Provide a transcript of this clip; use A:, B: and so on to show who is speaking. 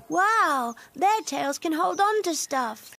A: Wow, their tails can hold on to stuff.